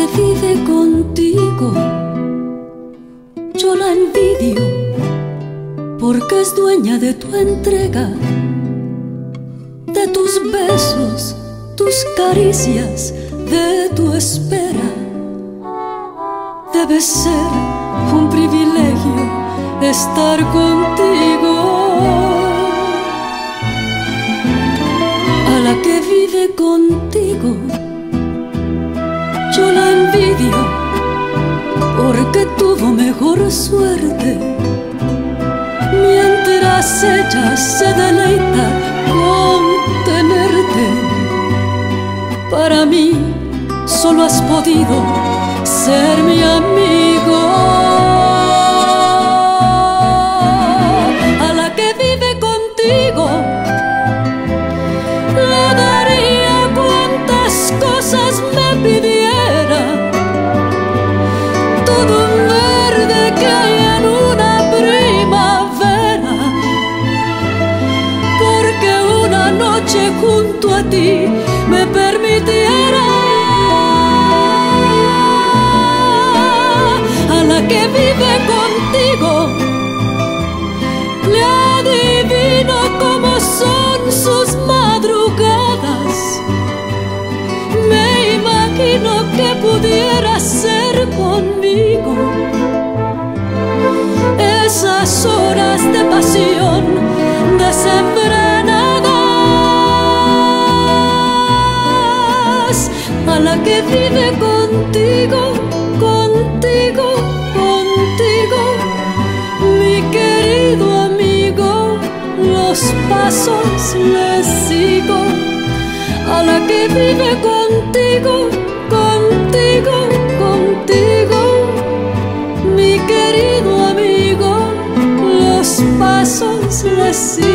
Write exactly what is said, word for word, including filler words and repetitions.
vive contigo, yo la envidio porque es dueña de tu entrega, de tus besos, tus caricias, de tu espera. Debe ser un privilegio estar contigo. A la que vive contigo, yo la envidio porque tuvo mejor suerte, mientras ella se deleita con tenerte. Para mí solo has podido ser mi amigo. A la que vive contigo le daría cuantas cosas me pidiera, todo un verde que hay en una primavera, porque una noche junto a ti me permitiera. A la que vive contigo le adivino cómo son sus madrugadas. Me imagino que pudiera ser conmigo esas horas de pasión desenfrenadas. A la que vive contigo, contigo, contigo, mi querido amigo, los pasos les sigo. A la que vive contigo, contigo, contigo, mi querido amigo, los pasos les sigo.